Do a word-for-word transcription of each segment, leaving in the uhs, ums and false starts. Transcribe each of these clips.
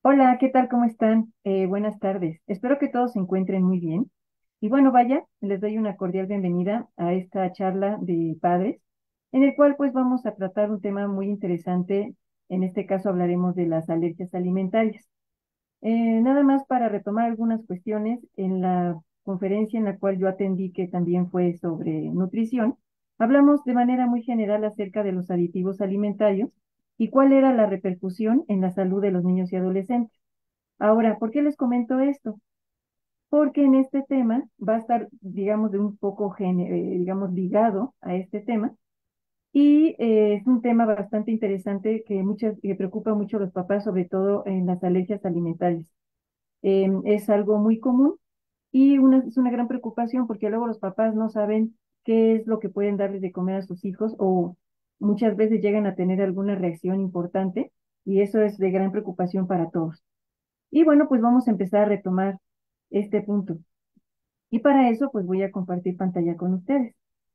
Hola, ¿qué tal? ¿Cómo están? Eh, buenas tardes. Espero que todos se encuentren muy bien. Y bueno, vaya, les doy una cordial bienvenida a esta charla de padres, en el cual pues vamos a tratar un tema muy interesante. En este caso hablaremos de las alergias alimentarias. Eh, nada más para retomar algunas cuestiones, en la conferencia en la cual yo atendí, que también fue sobre nutrición, hablamos de manera muy general acerca de los aditivos alimentarios y cuál era la repercusión en la salud de los niños y adolescentes. Ahora, ¿por qué les comento esto? Porque en este tema va a estar, digamos, de un poco, gene- eh, digamos, ligado a este tema. Y eh, es un tema bastante interesante que, muchas, que preocupa mucho a los papás, sobre todo en las alergias alimentarias. Em, es algo muy común y una, es una gran preocupación porque luego los papás no saben qué es lo que pueden darles de comer a sus hijos, o muchas veces llegan a tener alguna reacción importante, y eso es de gran preocupación para todos. Y bueno, pues vamos a empezar a retomar este punto. Y para eso, pues voy a compartir pantalla con ustedes.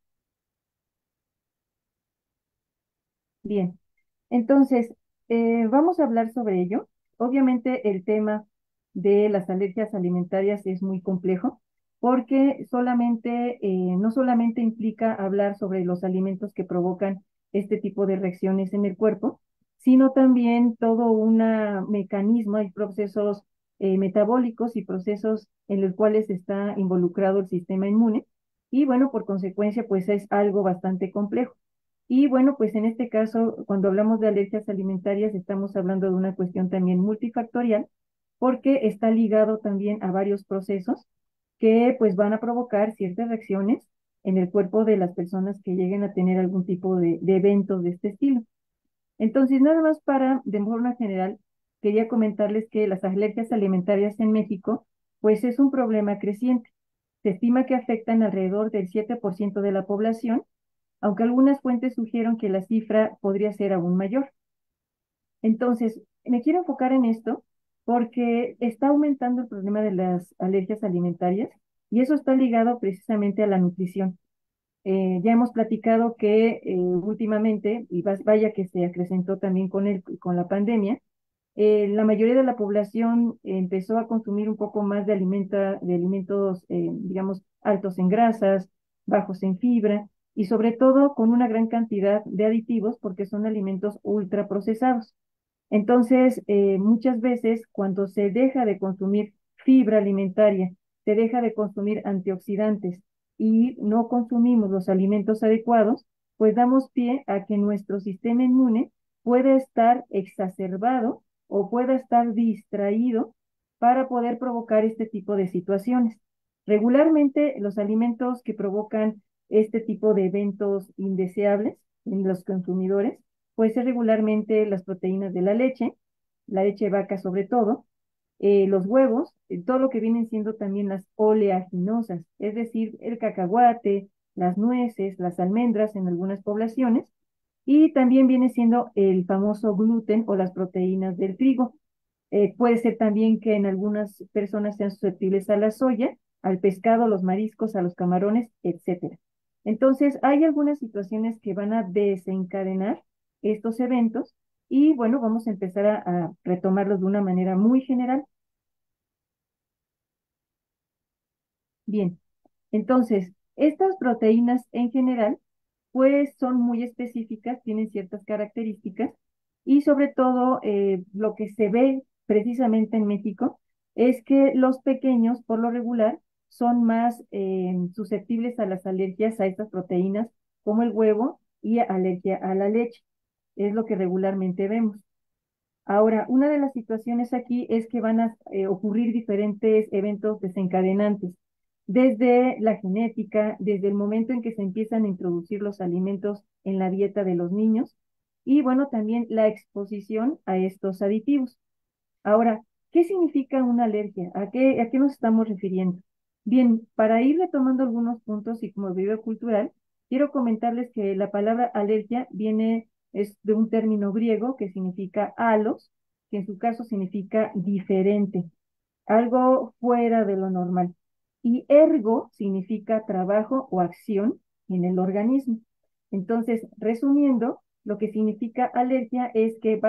Bien, entonces, eh, vamos a hablar sobre ello. Obviamente, el tema de las alergias alimentarias es muy complejo porque solamente, eh, no solamente implica hablar sobre los alimentos que provocan este tipo de reacciones en el cuerpo, sino también todo un mecanismo y procesos eh, metabólicos y procesos en los cuales está involucrado el sistema inmune. Y bueno, por consecuencia, pues es algo bastante complejo. Y bueno, pues en este caso, cuando hablamos de alergias alimentarias, estamos hablando de una cuestión también multifactorial, porque está ligado también a varios procesos que pues van a provocar ciertas reacciones en el cuerpo de las personas que lleguen a tener algún tipo de, de eventos de este estilo. Entonces, nada más para, de forma general, quería comentarles que las alergias alimentarias en México, pues es un problema creciente. Se estima que afectan alrededor del siete por ciento de la población, aunque algunas fuentes sugieren que la cifra podría ser aún mayor. Entonces, me quiero enfocar en esto porque está aumentando el problema de las alergias alimentarias, y eso está ligado precisamente a la nutrición. Eh, ya hemos platicado que eh, últimamente, y vaya que se acrecentó también con, el, con la pandemia, eh, la mayoría de la población empezó a consumir un poco más de, alimenta, de alimentos, eh, digamos, altos en grasas, bajos en fibra, y sobre todo con una gran cantidad de aditivos porque son alimentos ultraprocesados. Entonces, eh, muchas veces cuando se deja de consumir fibra alimentaria, se deja de consumir antioxidantes y no consumimos los alimentos adecuados, pues damos pie a que nuestro sistema inmune puede estar exacerbado o pueda estar distraído para poder provocar este tipo de situaciones. Regularmente, los alimentos que provocan este tipo de eventos indeseables en los consumidores, puede ser regularmente las proteínas de la leche, la leche de vaca sobre todo, eh, los huevos, eh, todo lo que vienen siendo también las oleaginosas, es decir, el cacahuate, las nueces, las almendras en algunas poblaciones, y también viene siendo el famoso gluten o las proteínas del trigo. Eh, puede ser también que en algunas personas sean susceptibles a la soya, al pescado, los mariscos, a los camarones, etcétera. Entonces, hay algunas situaciones que van a desencadenar estos eventos, y bueno, vamos a empezar a, a retomarlos de una manera muy general. Bien, entonces, estas proteínas en general, pues son muy específicas, tienen ciertas características, y sobre todo eh, lo que se ve precisamente en México es que los pequeños, por lo regular, son más eh, susceptibles a las alergias a estas proteínas, como el huevo y alergia a la leche. Es lo que regularmente vemos. Ahora, una de las situaciones aquí es que van a eh, ocurrir diferentes eventos desencadenantes, desde la genética, desde el momento en que se empiezan a introducir los alimentos en la dieta de los niños, y bueno, también la exposición a estos aditivos. Ahora, ¿qué significa una alergia? ¿A qué, a qué nos estamos refiriendo? Bien, para ir retomando algunos puntos y como video cultural, quiero comentarles que la palabra alergia viene, es de un término griego que significa alos, que en su caso significa diferente, algo fuera de lo normal. Y ergo significa trabajo o acción en el organismo. Entonces, resumiendo, lo que significa alergia es que va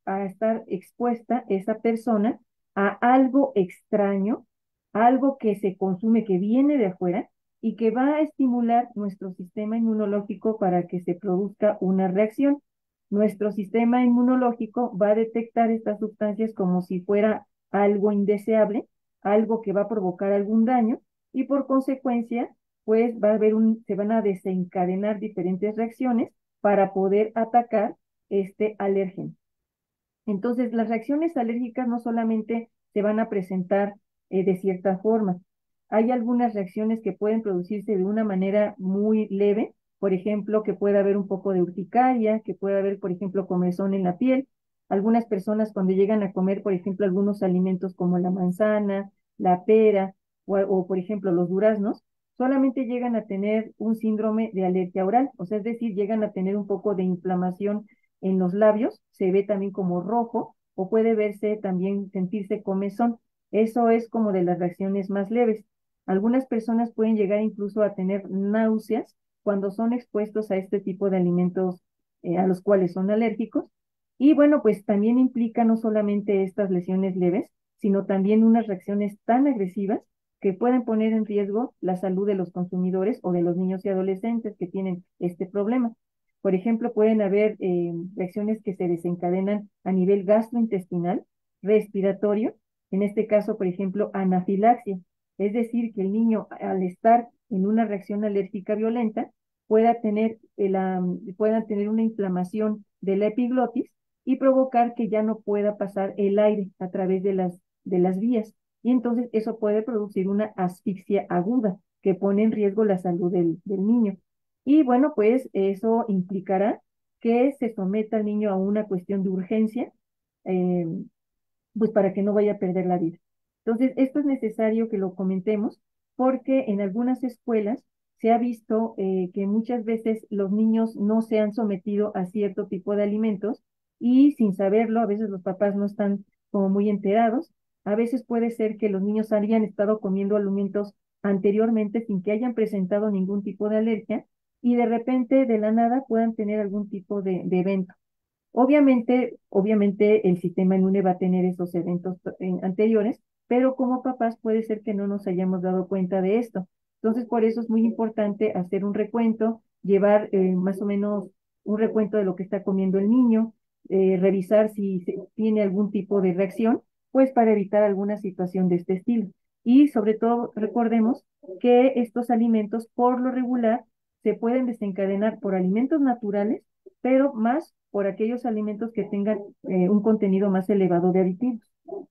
a estar expuesta esa persona a algo extraño, algo que se consume, que viene de afuera y que va a estimular nuestro sistema inmunológico para que se produzca una reacción. Nuestro sistema inmunológico va a detectar estas sustancias como si fuera algo indeseable, algo que va a provocar algún daño y por consecuencia, pues va a haber un, se van a desencadenar diferentes reacciones para poder atacar este alérgeno. Entonces, las reacciones alérgicas no solamente se van a presentar eh, de cierta forma. Hay algunas reacciones que pueden producirse de una manera muy leve, por ejemplo, que puede haber un poco de urticaria, que puede haber, por ejemplo, comezón en la piel. Algunas personas cuando llegan a comer, por ejemplo, algunos alimentos como la manzana, la pera o, o por ejemplo, los duraznos, solamente llegan a tener un síndrome de alergia oral, o sea, es decir, llegan a tener un poco de inflamación en los labios, se ve también como rojo o puede verse también sentirse comezón. Eso es como de las reacciones más leves. Algunas personas pueden llegar incluso a tener náuseas cuando son expuestos a este tipo de alimentos eh, a los cuales son alérgicos. Y bueno, pues también implica no solamente estas lesiones leves, sino también unas reacciones tan agresivas que pueden poner en riesgo la salud de los consumidores o de los niños y adolescentes que tienen este problema. Por ejemplo, pueden haber eh, reacciones que se desencadenan a nivel gastrointestinal, respiratorio, en este caso, por ejemplo, anafilaxia, es decir, que el niño al estar en una reacción alérgica violenta pueda tener, la, pueda tener una inflamación de la epiglotis y provocar que ya no pueda pasar el aire a través de las, de las vías. Y entonces eso puede producir una asfixia aguda que pone en riesgo la salud del, del niño. Y bueno, pues eso implicará que se someta al niño a una cuestión de urgencia, eh, pues para que no vaya a perder la vida. Entonces, esto es necesario que lo comentemos porque en algunas escuelas se ha visto eh, que muchas veces los niños no se han sometido a cierto tipo de alimentos y sin saberlo, a veces los papás no están como muy enterados. A veces puede ser que los niños hayan estado comiendo alimentos anteriormente sin que hayan presentado ningún tipo de alergia y de repente de la nada puedan tener algún tipo de, de evento. Obviamente, obviamente el sistema inmune va a tener esos eventos eh, anteriores, pero como papás puede ser que no nos hayamos dado cuenta de esto. Entonces, por eso es muy importante hacer un recuento, llevar eh, más o menos un recuento de lo que está comiendo el niño, eh, revisar si se, tiene algún tipo de reacción, pues para evitar alguna situación de este estilo. Y sobre todo, recordemos que estos alimentos, por lo regular, se pueden desencadenar por alimentos naturales pero más por aquellos alimentos que tengan eh, un contenido más elevado de aditivos.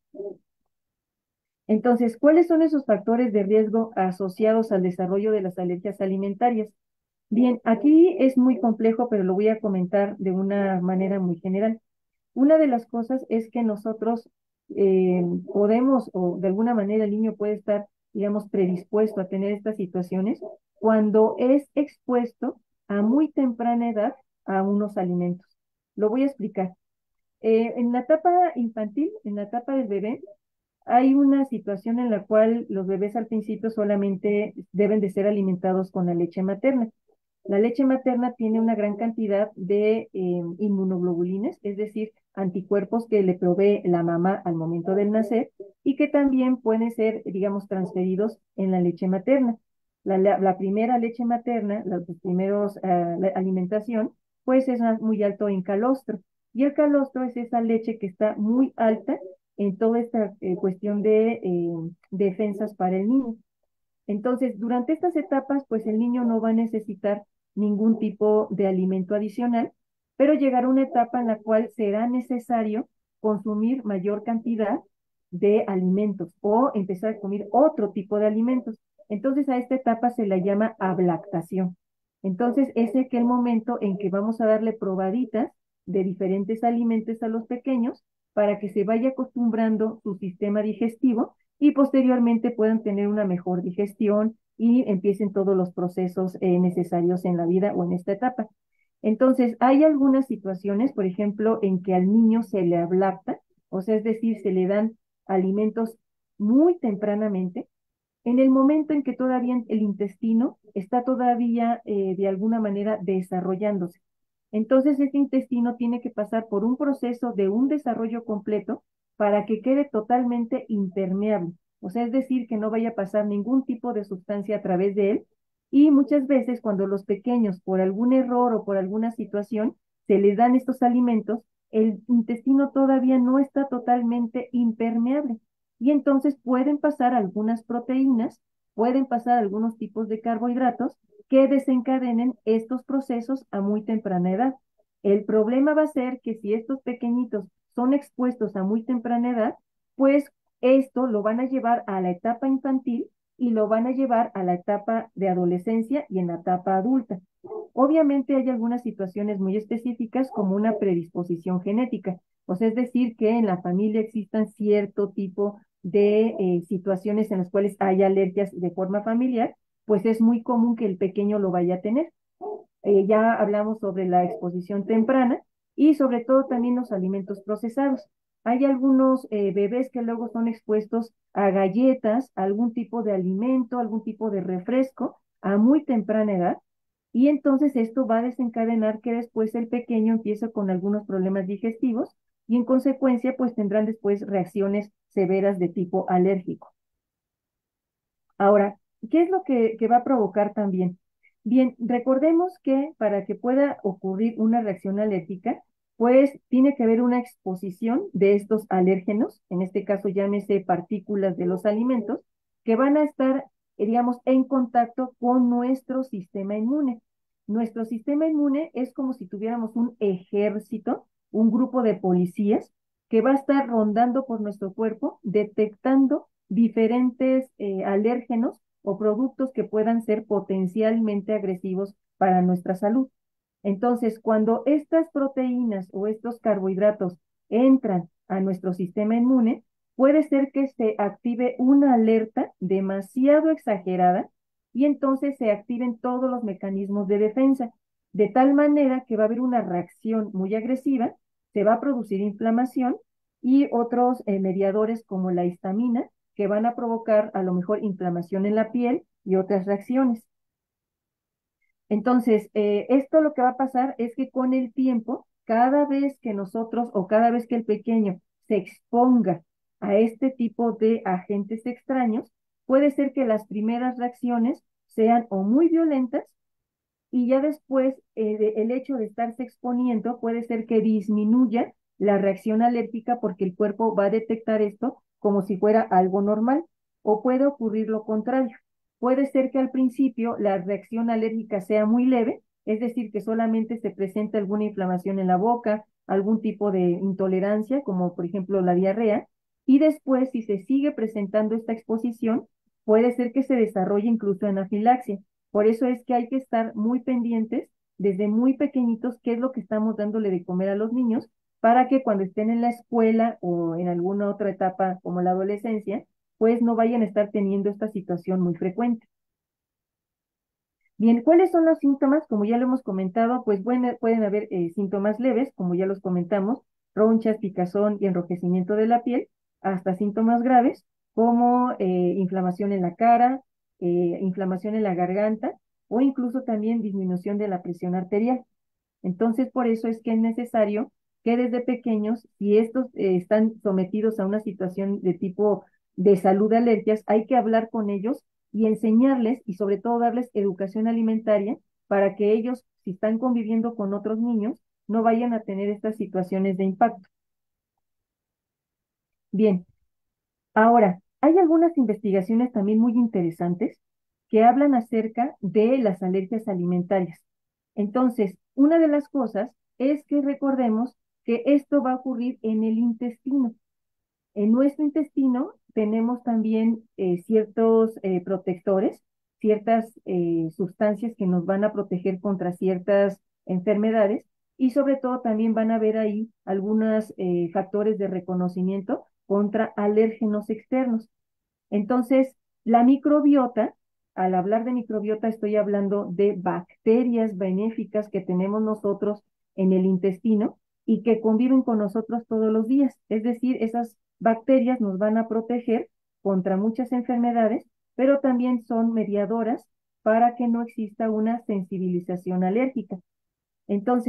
Entonces, ¿cuáles son esos factores de riesgo asociados al desarrollo de las alergias alimentarias? Bien, aquí es muy complejo, pero lo voy a comentar de una manera muy general. Una de las cosas es que nosotros eh, podemos, o de alguna manera el niño puede estar, digamos, predispuesto a tener estas situaciones cuando es expuesto a muy temprana edad a unos alimentos. Lo voy a explicar. Eh, en la etapa infantil, en la etapa del bebé, hay una situación en la cual los bebés al principio solamente deben de ser alimentados con la leche materna. La leche materna tiene una gran cantidad de eh, inmunoglobulines, es decir, anticuerpos que le provee la mamá al momento del nacer y que también pueden ser, digamos, transferidos en la leche materna. La, la, la primera leche materna, los primeros uh, la alimentación, pues es muy alto en calostro. Y el calostro es esa leche que está muy alta en toda esta eh, cuestión de eh, defensas para el niño. Entonces, durante estas etapas, pues el niño no va a necesitar ningún tipo de alimento adicional, pero llegará una etapa en la cual será necesario consumir mayor cantidad de alimentos o empezar a comer otro tipo de alimentos. Entonces, a esta etapa se la llama ablactación. Entonces, es aquel momento en que vamos a darle probaditas de diferentes alimentos a los pequeños para que se vaya acostumbrando su sistema digestivo y posteriormente puedan tener una mejor digestión y empiecen todos los procesos eh, necesarios en la vida o en esta etapa. Entonces, hay algunas situaciones, por ejemplo, en que al niño se le ablacta, o sea, es decir, se le dan alimentos muy tempranamente, en el momento en que todavía el intestino está todavía eh, de alguna manera desarrollándose. Entonces, este intestino tiene que pasar por un proceso de un desarrollo completo para que quede totalmente impermeable. O sea, es decir, que no vaya a pasar ningún tipo de sustancia a través de él. Y muchas veces cuando los pequeños, por algún error o por alguna situación, se les dan estos alimentos, el intestino todavía no está totalmente impermeable. Y entonces pueden pasar algunas proteínas, pueden pasar algunos tipos de carbohidratos que desencadenen estos procesos a muy temprana edad. El problema va a ser que si estos pequeñitos son expuestos a muy temprana edad, pues esto lo van a llevar a la etapa infantil y lo van a llevar a la etapa de adolescencia y en la etapa adulta. Obviamente hay algunas situaciones muy específicas como una predisposición genética, o sea, es decir, que en la familia existan cierto tipo de eh, situaciones en las cuales hay alergias de forma familiar, pues es muy común que el pequeño lo vaya a tener. Eh, ya hablamos sobre la exposición temprana y sobre todo también los alimentos procesados. Hay algunos eh, bebés que luego son expuestos a galletas, a algún tipo de alimento, algún tipo de refresco a muy temprana edad y entonces esto va a desencadenar que después el pequeño empiece con algunos problemas digestivos y en consecuencia pues tendrán después reacciones severas de tipo alérgico. Ahora, ¿qué es lo que, que va a provocar también? Bien, recordemos que para que pueda ocurrir una reacción alérgica, pues tiene que haber una exposición de estos alérgenos, en este caso llámese partículas de los alimentos, que van a estar, eh, digamos, en contacto con nuestro sistema inmune. Nuestro sistema inmune es como si tuviéramos un ejército, un grupo de policías que va a estar rondando por nuestro cuerpo, detectando diferentes eh, alérgenos o productos que puedan ser potencialmente agresivos para nuestra salud. Entonces, cuando estas proteínas o estos carbohidratos entran a nuestro sistema inmune, puede ser que se active una alerta demasiado exagerada y entonces se activen todos los mecanismos de defensa, de tal manera que va a haber una reacción muy agresiva, se va a producir inflamación y otros eh, mediadores como la histamina que van a provocar a lo mejor inflamación en la piel y otras reacciones. Entonces, eh, esto lo que va a pasar es que con el tiempo, cada vez que nosotros o cada vez que el pequeño se exponga a este tipo de agentes extraños, puede ser que las primeras reacciones sean o muy violentas y ya después eh, de- el hecho de estarse exponiendo puede ser que disminuya la reacción alérgica porque el cuerpo va a detectar esto como si fuera algo normal o puede ocurrir lo contrario. Puede ser que al principio la reacción alérgica sea muy leve, es decir, que solamente se presenta alguna inflamación en la boca, algún tipo de intolerancia, como por ejemplo la diarrea, y después si se sigue presentando esta exposición, puede ser que se desarrolle incluso anafilaxia. Por eso es que hay que estar muy pendientes desde muy pequeñitos qué es lo que estamos dándole de comer a los niños para que cuando estén en la escuela o en alguna otra etapa como la adolescencia, pues no vayan a estar teniendo esta situación muy frecuente. Bien, ¿cuáles son los síntomas? Como ya lo hemos comentado, pues bueno, pueden haber eh, síntomas leves, como ya los comentamos, ronchas, picazón y enrojecimiento de la piel, hasta síntomas graves, como eh, inflamación en la cara, eh, inflamación en la garganta o incluso también disminución de la presión arterial. Entonces, por eso es que es necesario que desde pequeños, si estos eh, están sometidos a una situación de tipo de salud de alergias, hay que hablar con ellos y enseñarles y sobre todo darles educación alimentaria para que ellos, si están conviviendo con otros niños, no vayan a tener estas situaciones de impacto. Bien, ahora, hay algunas investigaciones también muy interesantes que hablan acerca de las alergias alimentarias. Entonces, una de las cosas es que recordemos que esto va a ocurrir en el intestino. En nuestro intestino tenemos también eh, ciertos eh, protectores, ciertas eh, sustancias que nos van a proteger contra ciertas enfermedades y sobre todo también van a haber ahí algunos eh, factores de reconocimiento contra alérgenos externos. Entonces, la microbiota, al hablar de microbiota, estoy hablando de bacterias benéficas que tenemos nosotros en el intestino y que conviven con nosotros todos los días. Es decir, esas bacterias nos van a proteger contra muchas enfermedades, pero también son mediadoras para que no exista una sensibilización alérgica. Entonces,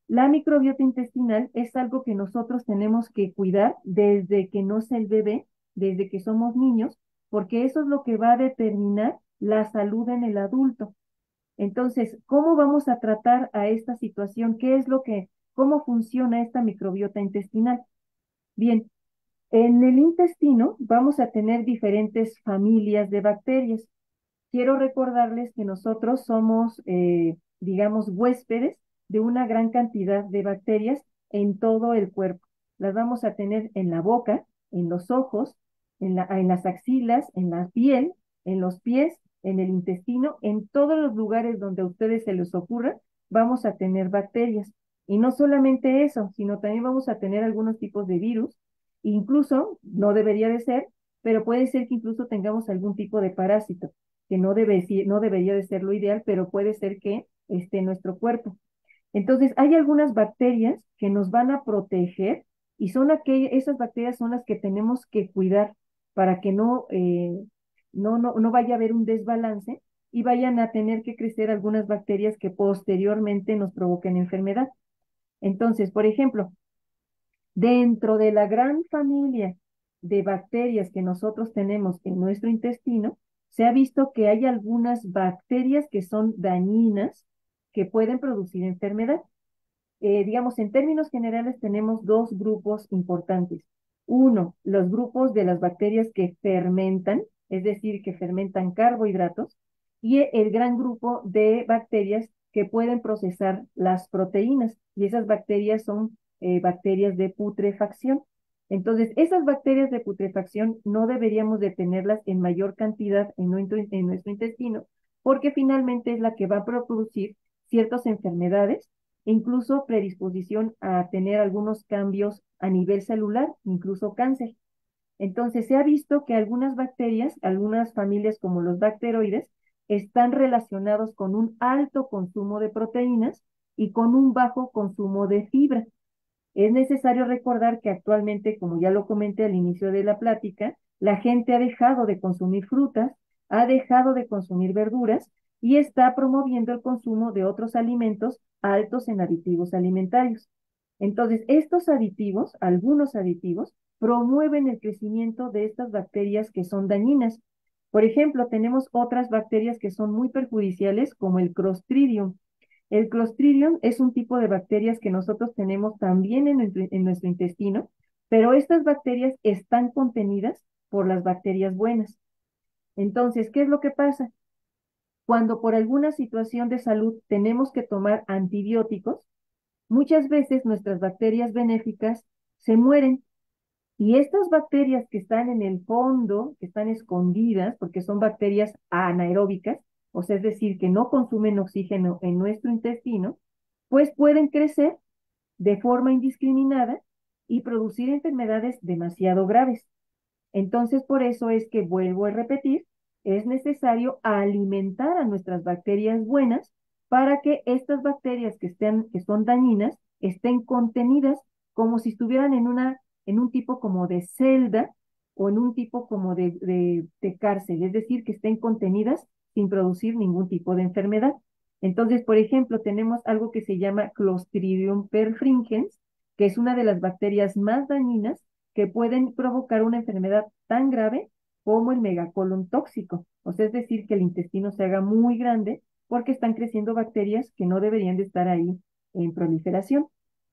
La microbiota intestinal es algo que nosotros tenemos que cuidar desde que no es el bebé, desde que somos niños, porque eso es lo que va a determinar la salud en el adulto. Entonces, ¿cómo vamos a tratar a esta situación? ¿Qué es lo que, cómo funciona esta microbiota intestinal? Bien, en el intestino vamos a tener diferentes familias de bacterias. Quiero recordarles que nosotros somos, eh, digamos, huéspedes de una gran cantidad de bacterias en todo el cuerpo. Las vamos a tener en la boca, en los ojos, en la, en las axilas, en la piel, en los pies, en el intestino, en todos los lugares donde a ustedes se les ocurra, vamos a tener bacterias. Y no solamente eso, sino también vamos a tener algunos tipos de virus, incluso, no debería de ser, pero puede ser que incluso tengamos algún tipo de parásito que no debe, no debería de ser lo ideal, pero puede ser que esté en nuestro cuerpo. Entonces, hay algunas bacterias que nos van a proteger y son aquellas, esas bacterias son las que tenemos que cuidar para que no, eh, no, no, no vaya a haber un desbalance y vayan a tener que crecer algunas bacterias que posteriormente nos provoquen enfermedad. Entonces, por ejemplo, dentro de la gran familia de bacterias que nosotros tenemos en nuestro intestino, se ha visto que hay algunas bacterias que son dañinas que pueden producir enfermedad. Eh, digamos, en términos generales tenemos dos grupos importantes. Uno, los grupos de las bacterias que fermentan, es decir, que fermentan carbohidratos, y el gran grupo de bacterias que pueden procesar las proteínas, y esas bacterias son eh, bacterias de putrefacción. Entonces, esas bacterias de putrefacción no deberíamos de tenerlas en mayor cantidad en nuestro, en nuestro intestino, porque finalmente es la que va a producir ciertas enfermedades e incluso predisposición a tener algunos cambios a nivel celular, incluso cáncer. Entonces, se ha visto que algunas bacterias, algunas familias como los bacteroides, están relacionados con un alto consumo de proteínas y con un bajo consumo de fibra. Es necesario recordar que actualmente, como ya lo comenté al inicio de la plática, la gente ha dejado de consumir frutas, ha dejado de consumir verduras y está promoviendo el consumo de otros alimentos altos en aditivos alimentarios. Entonces, estos aditivos, algunos aditivos, promueven el crecimiento de estas bacterias que son dañinas. Por ejemplo, tenemos otras bacterias que son muy perjudiciales, como el Clostridium. El Clostridium es un tipo de bacterias que nosotros tenemos también en, el, en nuestro intestino, pero estas bacterias están contenidas por las bacterias buenas. Entonces, ¿qué es lo que pasa? Cuando por alguna situación de salud tenemos que tomar antibióticos, muchas veces nuestras bacterias benéficas se mueren y estas bacterias que están en el fondo, que están escondidas, porque son bacterias anaeróbicas, o sea, es decir, que no consumen oxígeno en nuestro intestino, pues pueden crecer de forma indiscriminada y producir enfermedades demasiado graves. Entonces, por eso es que vuelvo a repetir, es necesario alimentar a nuestras bacterias buenas para que estas bacterias que, estén, que son dañinas estén contenidas como si estuvieran en, una, en un tipo como de celda o en un tipo como de, de, de cárcel, es decir, que estén contenidas sin producir ningún tipo de enfermedad. Entonces, por ejemplo, tenemos algo que se llama Clostridium perfringens, que es una de las bacterias más dañinas que pueden provocar una enfermedad tan grave como el megacolon tóxico. O sea, es decir, que el intestino se haga muy grande porque están creciendo bacterias que no deberían de estar ahí en proliferación.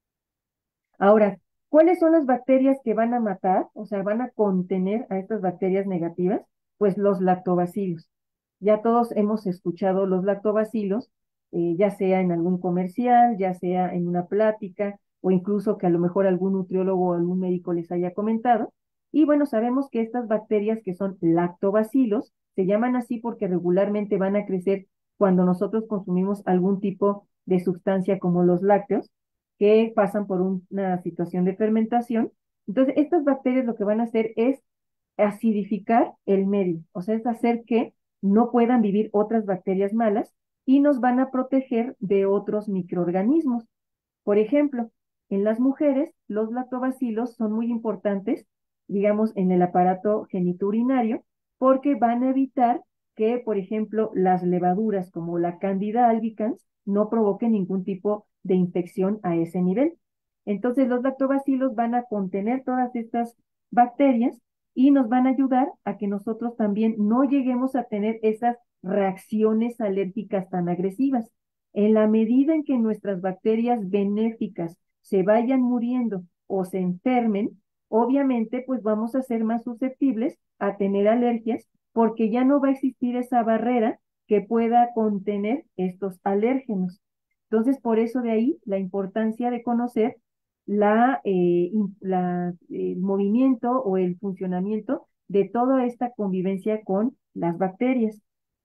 Ahora, ¿cuáles son las bacterias que van a matar, o sea, van a contener a estas bacterias negativas? Pues los lactobacilos. Ya todos hemos escuchado los lactobacilos, eh, ya sea en algún comercial, ya sea en una plática, o incluso que a lo mejor algún nutriólogo o algún médico les haya comentado. Y bueno, sabemos que estas bacterias que son lactobacilos se llaman así porque regularmente van a crecer cuando nosotros consumimos algún tipo de sustancia como los lácteos que pasan por un- una situación de fermentación. Entonces, estas bacterias lo que van a hacer es acidificar el medio, o sea, es hacer que no puedan vivir otras bacterias malas y nos van a proteger de otros microorganismos. Por ejemplo, en las mujeres, los lactobacilos son muy importantes, digamos, en el aparato genitourinario, porque van a evitar que, por ejemplo, las levaduras como la Candida albicans no provoquen ningún tipo de infección a ese nivel. Entonces los lactobacilos van a contener todas estas bacterias y nos van a ayudar a que nosotros también no lleguemos a tener esas reacciones alérgicas tan agresivas. En la medida en que nuestras bacterias benéficas se vayan muriendo o se enfermen, obviamente pues vamos a ser más susceptibles a tener alergias porque ya no va a existir esa barrera que pueda contener estos alérgenos. Entonces, por eso de ahí la importancia de conocer la, eh, la, el movimiento o el funcionamiento de toda esta convivencia con las bacterias.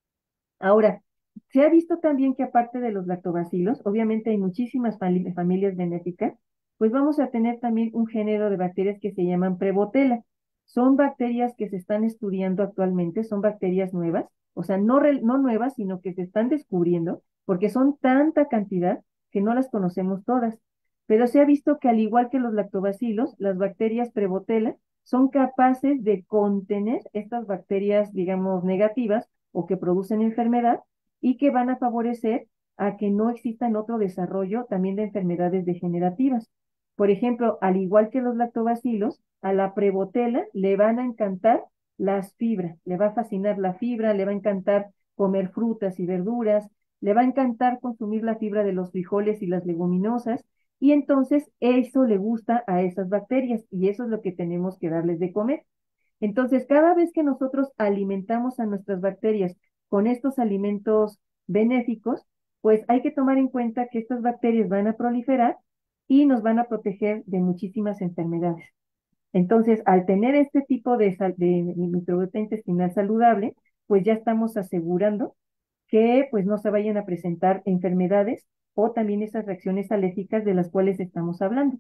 Ahora, se ha visto también que aparte de los lactobacilos, obviamente hay muchísimas familias benéficas, pues vamos a tener también un género de bacterias que se llaman Prevotella. Son bacterias que se están estudiando actualmente, son bacterias nuevas, o sea, no, re, no nuevas, sino que se están descubriendo, porque son tanta cantidad que no las conocemos todas. Pero se ha visto que al igual que los lactobacilos, las bacterias Prevotella son capaces de contener estas bacterias, digamos, negativas o que producen enfermedad y que van a favorecer a que no existan otro desarrollo también de enfermedades degenerativas. Por ejemplo, al igual que los lactobacilos, a la Prevotella le van a encantar las fibras, le va a fascinar la fibra, le va a encantar comer frutas y verduras, le va a encantar consumir la fibra de los frijoles y las leguminosas, y entonces eso le gusta a esas bacterias y eso es lo que tenemos que darles de comer. Entonces, cada vez que nosotros alimentamos a nuestras bacterias con estos alimentos benéficos, pues hay que tomar en cuenta que estas bacterias van a proliferar y nos van a proteger de muchísimas enfermedades. Entonces, al tener este tipo de, de microbiota intestinal saludable, pues ya estamos asegurando que pues no se vayan a presentar enfermedades o también esas reacciones alérgicas de las cuales estamos hablando.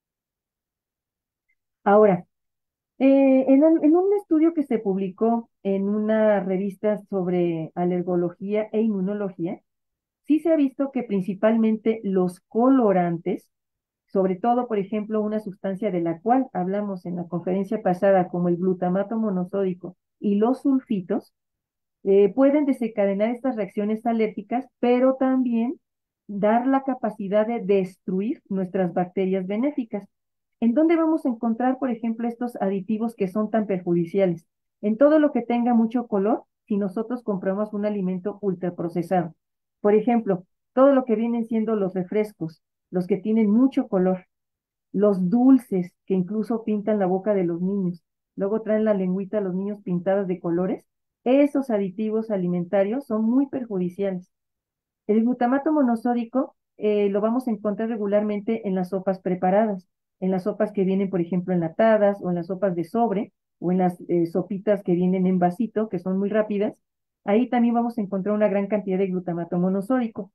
Ahora, eh, en, en, un estudio que se publicó en una revista sobre alergología e inmunología, sí se ha visto que principalmente los colorantes, sobre todo, por ejemplo, una sustancia de la cual hablamos en la conferencia pasada, como el glutamato monosódico y los sulfitos, eh, pueden desencadenar estas reacciones alérgicas, pero también dar la capacidad de destruir nuestras bacterias benéficas. ¿En dónde vamos a encontrar, por ejemplo, estos aditivos que son tan perjudiciales? En todo lo que tenga mucho color, si nosotros compramos un alimento ultraprocesado. Por ejemplo, todo lo que vienen siendo los refrescos, los que tienen mucho color, los dulces que incluso pintan la boca de los niños, luego traen la lengüita a los niños pintadas de colores, esos aditivos alimentarios son muy perjudiciales. El glutamato monosódico eh, lo vamos a encontrar regularmente en las sopas preparadas, en las sopas que vienen, por ejemplo, enlatadas o en las sopas de sobre o en las eh, sopitas que vienen en vasito, que son muy rápidas. Ahí también vamos a encontrar una gran cantidad de glutamato monosódico.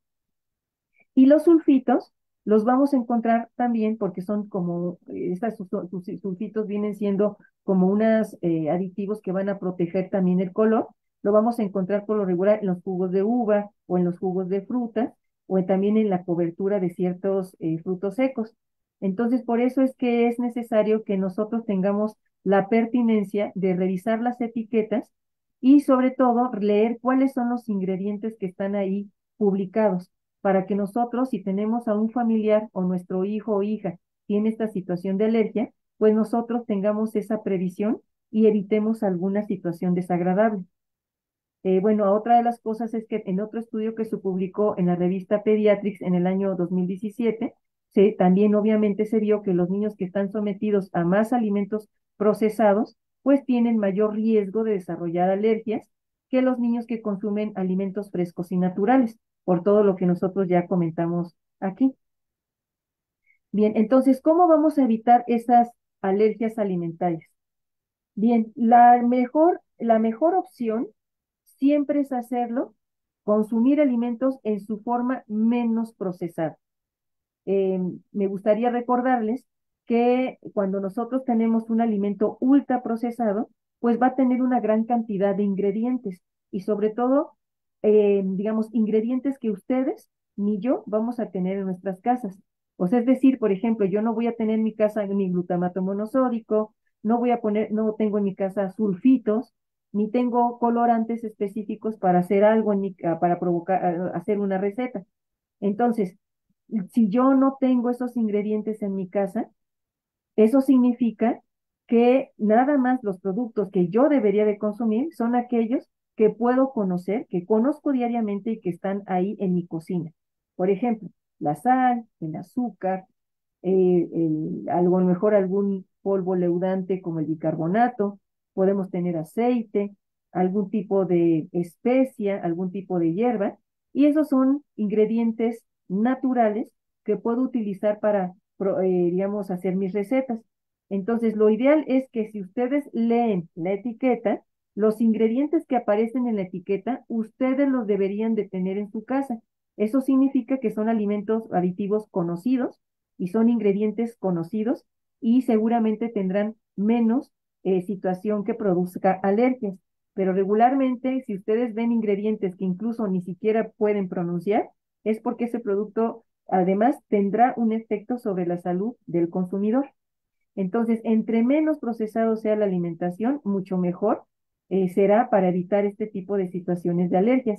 Y los sulfitos los vamos a encontrar también porque son como, eh, estas sulfitos vienen siendo como unos eh, aditivos que van a proteger también el color. Lo vamos a encontrar por lo regular en los jugos de uva o en los jugos de frutas o también en la cobertura de ciertos eh, frutos secos. Entonces, por eso es que es necesario que nosotros tengamos la pertinencia de revisar las etiquetas y sobre todo leer cuáles son los ingredientes que están ahí publicados para que nosotros, si tenemos a un familiar o nuestro hijo o hija tiene esta situación de alergia, pues nosotros tengamos esa previsión y evitemos alguna situación desagradable. Eh, bueno, otra de las cosas es que en otro estudio que se publicó en la revista Pediatrics en el año dos mil diecisiete, se, también obviamente se vio que los niños que están sometidos a más alimentos procesados, pues tienen mayor riesgo de desarrollar alergias que los niños que consumen alimentos frescos y naturales, por todo lo que nosotros ya comentamos aquí. Bien, entonces, ¿cómo vamos a evitar esas alergias alimentarias? Bien, la mejor, la mejor opción siempre es hacerlo, consumir alimentos en su forma menos procesada. Eh, me gustaría recordarles que cuando nosotros tenemos un alimento ultra procesado, pues va a tener una gran cantidad de ingredientes y sobre todo, eh, digamos, ingredientes que ustedes ni yo vamos a tener en nuestras casas. O sea, es decir, por ejemplo, yo no voy a tener en mi casa ni glutamato monosódico, no voy a poner, no tengo en mi casa sulfitos, ni tengo colorantes específicos para hacer algo en mi, para provocar, hacer una receta. Entonces, Si yo no tengo esos ingredientes en mi casa, eso significa que nada más los productos que yo debería de consumir son aquellos que puedo conocer, que conozco diariamente y que están ahí en mi cocina. Por ejemplo, la sal, el azúcar, eh, el- algo, a lo mejor algún polvo leudante como el bicarbonato, podemos tener aceite, algún tipo de especia, algún tipo de hierba, y esos son ingredientes naturales que puedo utilizar para, pro- eh, digamos, hacer mis recetas. Entonces, lo ideal es que si ustedes leen la etiqueta, los ingredientes que aparecen en la etiqueta, ustedes los deberían de tener en su casa. Eso significa que son alimentos aditivos conocidos y son ingredientes conocidos y seguramente tendrán menos eh, situación que produzca alergias. Pero regularmente, si ustedes ven ingredientes que incluso ni siquiera pueden pronunciar, es porque ese producto además tendrá un efecto sobre la salud del consumidor. Entonces, entre menos procesado sea la alimentación, mucho mejor eh, será para evitar este tipo de situaciones de alergias.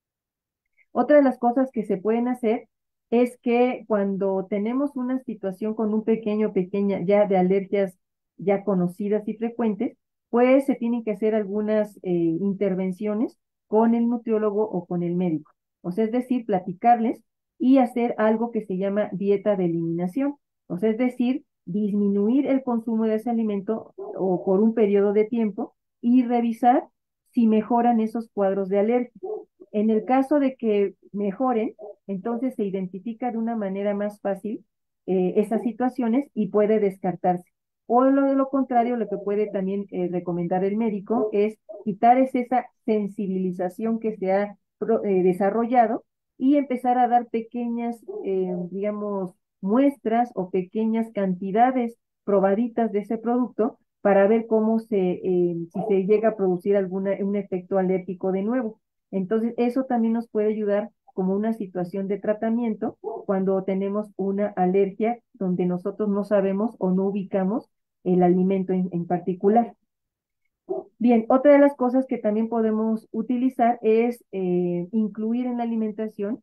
Otra de las cosas que se pueden hacer es que cuando tenemos una situación con un pequeño, pequeña ya de alergias ya conocidas y frecuentes, pues se tienen que hacer algunas eh, intervenciones con el nutriólogo o con el médico. O sea, es decir, platicarles y hacer algo que se llama dieta de eliminación. O sea, es decir, disminuir el consumo de ese alimento o por un periodo de tiempo y revisar si mejoran esos cuadros de alergia. En el caso de que mejoren, entonces se identifica de una manera más fácil eh, esas situaciones y puede descartarse. O lo de lo contrario, lo que puede también eh, recomendar el médico es quitar es esa sensibilización que se ha pro, eh, desarrollado y empezar a dar pequeñas, eh, digamos, muestras o pequeñas cantidades probaditas de ese producto para ver cómo se, eh, si se llega a producir alguna, un efecto alérgico de nuevo. Entonces, eso también nos puede ayudar como una situación de tratamiento cuando tenemos una alergia donde nosotros no sabemos o no ubicamos el alimento en, en particular. Bien, otra de las cosas que también podemos utilizar es eh, incluir en la alimentación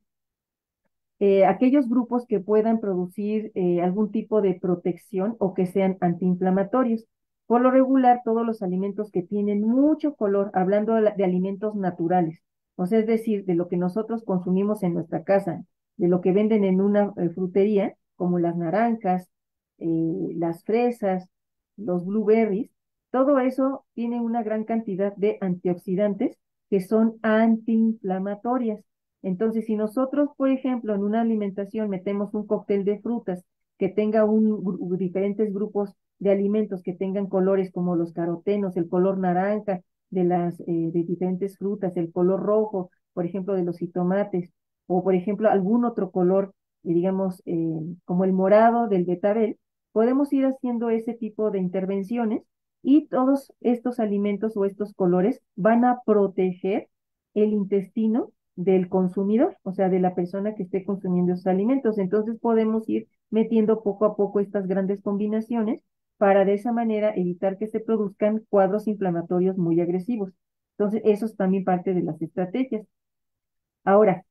eh, aquellos grupos que puedan producir eh, algún tipo de protección o que sean antiinflamatorios. Por lo regular, todos los alimentos que tienen mucho color, hablando de, la- de alimentos naturales, o sea, es decir, de lo que nosotros consumimos en nuestra casa, de lo que venden en una eh, frutería, como las naranjas, eh, las fresas, los blueberries, todo eso tiene una gran cantidad de antioxidantes que son antiinflamatorias. Entonces, si nosotros, por ejemplo, en una alimentación metemos un cóctel de frutas que tenga un, gru- diferentes grupos de alimentos que tengan colores como los carotenos, el color naranja de las eh, de diferentes frutas, el color rojo, por ejemplo, de los jitomates, o por ejemplo, algún otro color, eh, digamos, eh, como el morado del betabel, podemos ir haciendo ese tipo de intervenciones y todos estos alimentos o estos colores van a proteger el intestino del consumidor, o sea, de la persona que esté consumiendo esos alimentos. Entonces podemos ir metiendo poco a poco estas grandes combinaciones para de esa manera evitar que se produzcan cuadros inflamatorios muy agresivos. Entonces, eso es también parte de las estrategias. Ahora,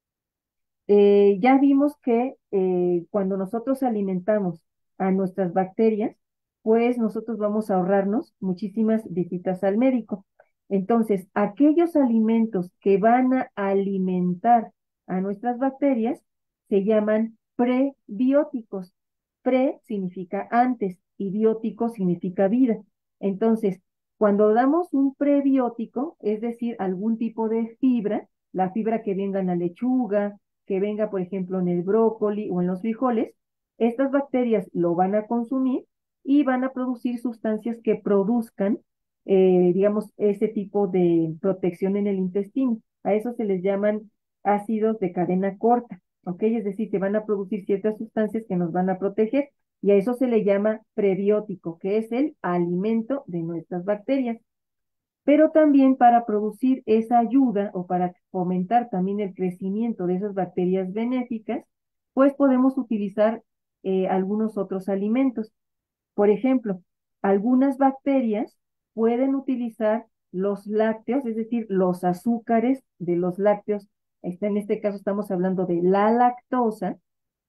eh, ya vimos que eh, cuando nosotros alimentamos a nuestras bacterias, pues nosotros vamos a ahorrarnos muchísimas visitas al médico. Entonces, aquellos alimentos que van a alimentar a nuestras bacterias se llaman prebióticos. Pre significa antes y biótico significa vida. Entonces, cuando damos un prebiótico, es decir, algún tipo de fibra, la fibra que venga en la lechuga, que venga, por ejemplo, en el brócoli o en los frijoles, estas bacterias lo van a consumir y van a producir sustancias que produzcan, eh, digamos, ese tipo de protección en el intestino. A eso se les llaman ácidos de cadena corta, ¿ok? Es decir, que van a producir ciertas sustancias que nos van a proteger y a eso se le llama prebiótico, que es el alimento de nuestras bacterias, pero también para producir esa ayuda o para fomentar también el crecimiento de esas bacterias benéficas, pues podemos utilizar eh, algunos otros alimentos. Por ejemplo, algunas bacterias pueden utilizar los lácteos, es decir, los azúcares de los lácteos. Este, en este caso estamos hablando de la lactosa,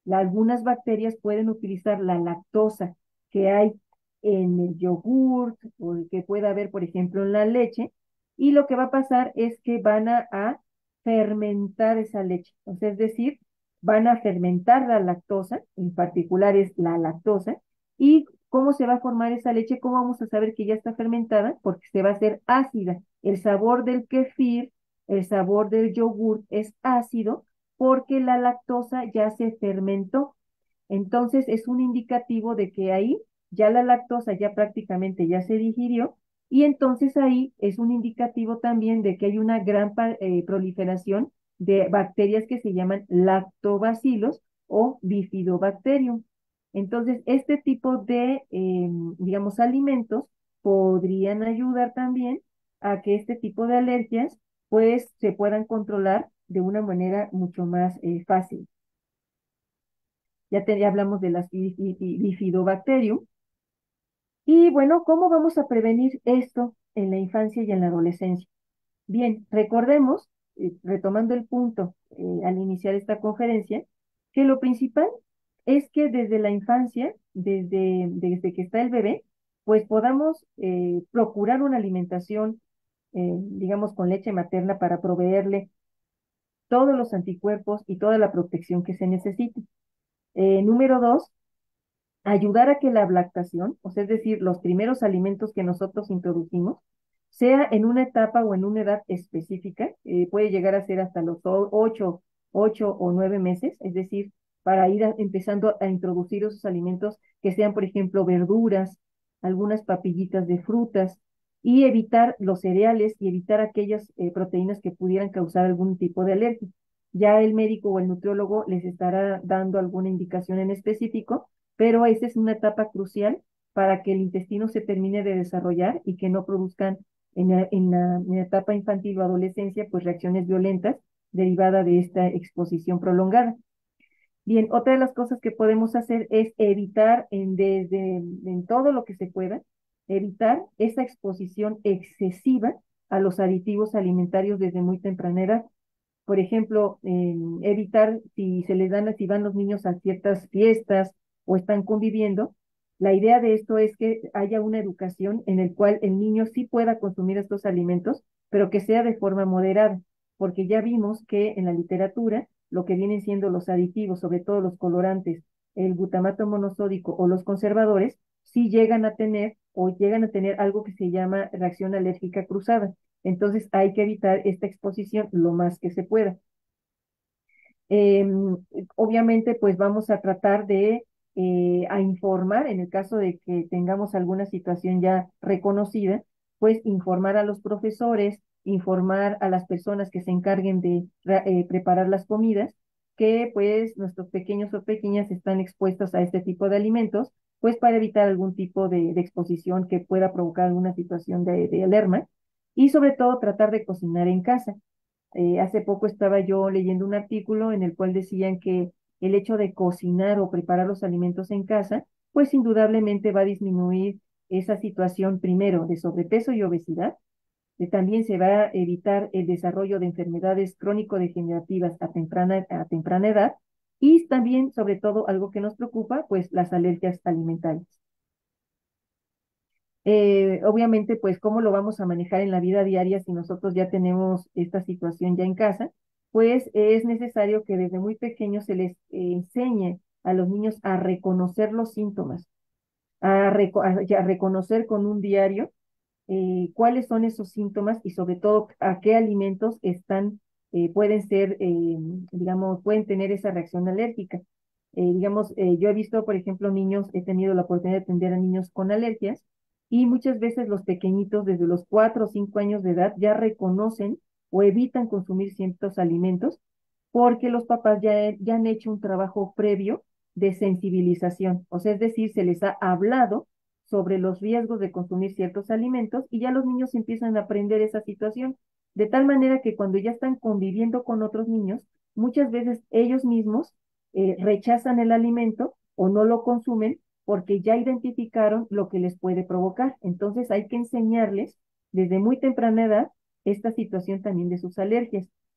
La- algunas bacterias pueden utilizar la lactosa que hay en el yogurt o que pueda haber, por ejemplo, en la leche, y lo que va a pasar es que van a, a fermentar esa leche. O sea, es decir, van a fermentar la lactosa, en particular es la lactosa, y ¿cómo se va a formar esa leche? ¿Cómo vamos a saber que ya está fermentada? Porque se va a hacer ácida. El sabor del kefir, el sabor del yogur es ácido porque la lactosa ya se fermentó. Entonces es un indicativo de que ahí ya la lactosa ya prácticamente ya se digirió y entonces ahí es un indicativo también de que hay una gran eh, proliferación de bacterias que se llaman lactobacilos o bifidobacterium. Entonces, este tipo de, eh, digamos, alimentos podrían ayudar también a que este tipo de alergias, pues, se puedan controlar de una manera mucho más eh, fácil. Ya, te, ya hablamos de las bifidobacterium. Y bueno, ¿cómo vamos a prevenir esto en la infancia y en la adolescencia? Bien, recordemos, eh, retomando el punto eh, al iniciar esta conferencia, que lo principal es que desde la infancia, desde, desde que está el bebé, pues podamos eh, procurar una alimentación, eh, digamos, con leche materna para proveerle todos los anticuerpos y toda la protección que se necesite. Eh, número dos, ayudar a que la lactación, o sea, es decir, los primeros alimentos que nosotros introducimos, sea en una etapa o en una edad específica, eh, puede llegar a ser hasta los ocho, ocho o nueve meses, es decir, para ir a- empezando a introducir esos alimentos que sean, por ejemplo, verduras, algunas papillitas de frutas, y evitar los cereales y evitar aquellas eh, proteínas que pudieran causar algún tipo de alergia. Ya el médico o el nutriólogo les estará dando alguna indicación en específico, pero esa es una etapa crucial para que el intestino se termine de desarrollar y que no produzcan en la, en la, en la etapa infantil o adolescencia pues reacciones violentas derivadas de esta exposición prolongada. Bien, otra de las cosas que podemos hacer es evitar en, desde, en todo lo que se pueda, evitar esa exposición excesiva a los aditivos alimentarios desde muy temprana edad. Por ejemplo, eh, evitar si se les dan, si van los niños a ciertas fiestas o están conviviendo, la idea de esto es que haya una educación en el cual el niño sí pueda consumir estos alimentos, pero que sea de forma moderada, porque ya vimos que en la literatura lo que vienen siendo los aditivos, sobre todo los colorantes, el glutamato monosódico o los conservadores, sí llegan a tener o llegan a tener algo que se llama reacción alérgica cruzada. Entonces hay que evitar esta exposición lo más que se pueda. Eh, Obviamente, pues vamos a tratar de eh, a informar, en el caso de que tengamos alguna situación ya reconocida, pues informar a los profesores, informar a las personas que se encarguen de eh, preparar las comidas, que pues nuestros pequeños o pequeñas están expuestos a este tipo de alimentos, pues para evitar algún tipo de, de exposición que pueda provocar alguna situación de, de alerma y sobre todo tratar de cocinar en casa. Eh, hace poco estaba yo leyendo un artículo en el cual decían que el hecho de cocinar o preparar los alimentos en casa, pues indudablemente va a disminuir esa situación primero de sobrepeso y obesidad. Eh, también se va a evitar el desarrollo de enfermedades crónico-degenerativas a temprana, a temprana edad y también, sobre todo, algo que nos preocupa, pues las alergias alimentarias. Eh, obviamente, pues, ¿cómo lo vamos a manejar en la vida diaria si nosotros ya tenemos esta situación ya en casa? Pues es necesario que desde muy pequeños se les eh, enseñe a los niños a reconocer los síntomas, a, reco- a- a reconocer con un diario eh, cuáles son esos síntomas y sobre todo a qué alimentos están, eh, pueden ser, eh, digamos, pueden tener esa reacción alérgica. Eh, digamos, eh, yo he visto, por ejemplo, niños, he tenido la oportunidad de atender a niños con alergias y muchas veces los pequeñitos desde los cuatro o cinco años de edad ya reconocen o evitan consumir ciertos alimentos porque los papás ya, ya han hecho un trabajo previo de sensibilización. O sea, es decir, se les ha hablado sobre los riesgos de consumir ciertos alimentos y ya los niños empiezan a aprender esa situación, de tal manera que cuando ya están conviviendo con otros niños, muchas veces ellos mismos eh, rechazan el alimento o no lo consumen porque ya identificaron lo que les puede provocar. Entonces hay que enseñarles desde muy temprana edad esta situación también de sus alergias.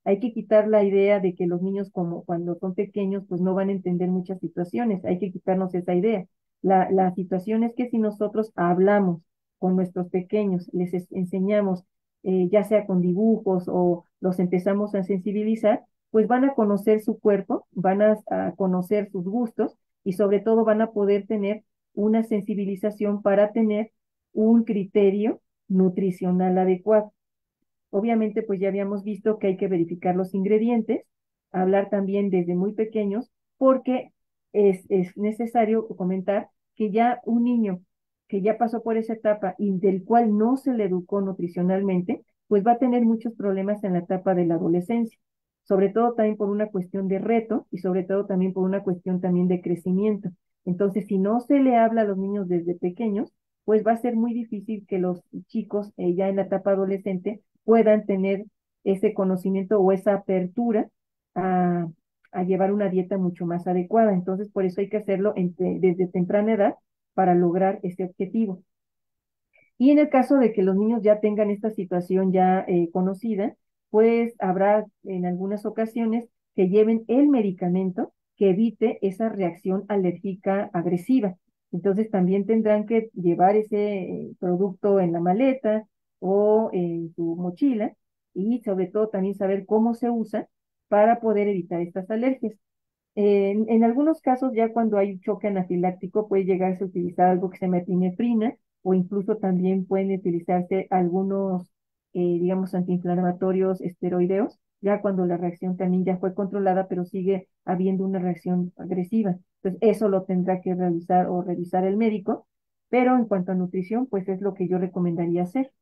Hay que quitar la idea de que los niños como cuando son pequeños pues no van a entender muchas situaciones, hay que quitarnos esa idea. La, la situación es que si nosotros hablamos con nuestros pequeños, les es- enseñamos, eh, ya sea con dibujos o los empezamos a sensibilizar, pues van a conocer su cuerpo, van a, a conocer sus gustos y sobre todo van a poder tener una sensibilización para tener un criterio nutricional adecuado. Obviamente, pues ya habíamos visto que hay que verificar los ingredientes, hablar también desde muy pequeños, porque es, es necesario comentar que ya un niño que ya pasó por esa etapa y del cual no se le educó nutricionalmente, pues va a tener muchos problemas en la etapa de la adolescencia, sobre todo también por una cuestión de reto y sobre todo también por una cuestión también de crecimiento. Entonces, si no se le habla a los niños desde pequeños, pues va a ser muy difícil que los chicos eh, ya en la etapa adolescente puedan tener ese conocimiento o esa apertura a, a llevar una dieta mucho más adecuada. Entonces, por eso hay que hacerlo entre- desde temprana edad para lograr ese objetivo. Y en el caso de que los niños ya tengan esta situación ya eh, conocida, pues habrá en algunas ocasiones que lleven el medicamento que evite esa reacción alérgica agresiva. Entonces también tendrán que llevar ese eh, producto en la maleta o en su mochila y sobre todo también saber cómo se usa para poder evitar estas alergias. En, en algunos casos, ya cuando hay un choque anafiláctico, puede llegarse a utilizar algo que se llama epinefrina o incluso también pueden utilizarse algunos, eh, digamos, antiinflamatorios esteroideos, ya cuando la reacción también ya fue controlada, pero sigue habiendo una reacción agresiva. Entonces, eso lo tendrá que realizar o revisar el médico, pero en cuanto a nutrición, pues es lo que yo recomendaría hacer.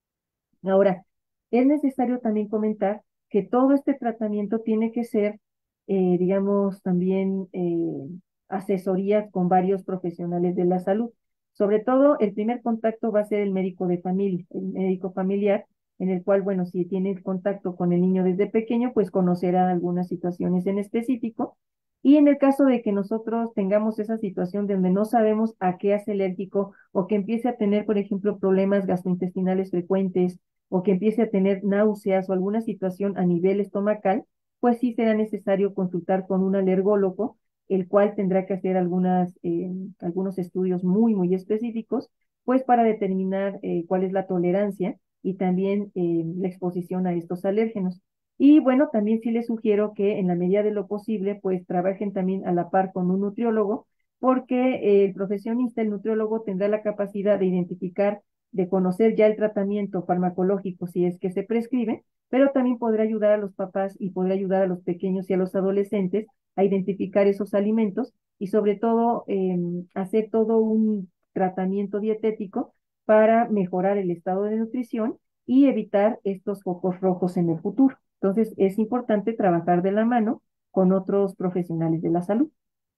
Ahora, es necesario también comentar que todo este tratamiento tiene que ser, eh, digamos, también eh, asesoría con varios profesionales de la salud. Sobre todo, el primer contacto va a ser el médico de familia, el médico familiar, en el cual, bueno, si tiene contacto con el niño desde pequeño, pues conocerá algunas situaciones en específico. Y en el caso de que nosotros tengamos esa situación donde no sabemos a qué es alérgico o que empiece a tener, por ejemplo, problemas gastrointestinales frecuentes, o que empiece a tener náuseas o alguna situación a nivel estomacal, pues sí será necesario consultar con un alergólogo, el cual tendrá que hacer algunas, eh, algunos estudios muy, muy específicos, pues para determinar eh, cuál es la tolerancia y también eh, la exposición a estos alérgenos. Y bueno, también sí les sugiero que en la medida de lo posible, pues trabajen también a la par con un nutriólogo, porque eh, el profesionista, el nutriólogo, tendrá la capacidad de identificar, de conocer ya el tratamiento farmacológico si es que se prescribe, pero también podrá ayudar a los papás y podrá ayudar a los pequeños y a los adolescentes a identificar esos alimentos y sobre todo eh, hacer todo un tratamiento dietético para mejorar el estado de nutrición y evitar estos focos rojos en el futuro. Entonces, es importante trabajar de la mano con otros profesionales de la salud.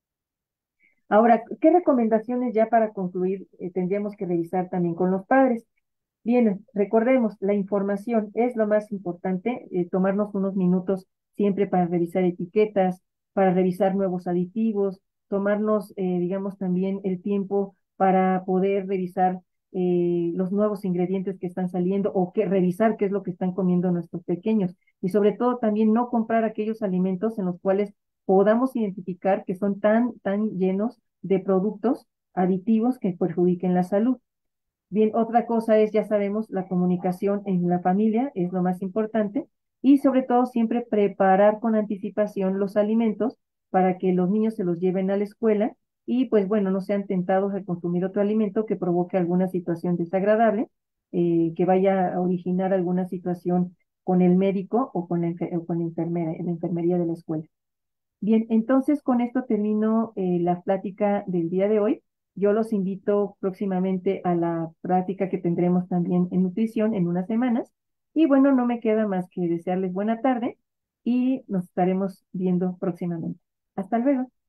Ahora, ¿qué recomendaciones ya para concluir eh, tendríamos que revisar también con los padres? Bien, recordemos, la información es lo más importante, eh, tomarnos unos minutos siempre para revisar etiquetas, para revisar nuevos aditivos, tomarnos, eh, digamos, también el tiempo para poder revisar eh, los nuevos ingredientes que están saliendo o que revisar qué es lo que están comiendo nuestros pequeños. Y sobre todo también no comprar aquellos alimentos en los cuales podamos identificar que son tan, tan llenos de productos aditivos que perjudiquen la salud. Bien, otra cosa es, ya sabemos, la comunicación en la familia es lo más importante y sobre todo siempre preparar con anticipación los alimentos para que los niños se los lleven a la escuela y pues bueno, no sean tentados a consumir otro alimento que provoque alguna situación desagradable, eh, que vaya a originar alguna situación con el médico o con la, o con la enfermera, en la enfermería de la escuela. Bien, entonces con esto termino eh, la plática del día de hoy. Yo los invito próximamente a la práctica que tendremos también en nutrición en unas semanas. Y bueno, no me queda más que desearles buena tarde y nos estaremos viendo próximamente. Hasta luego.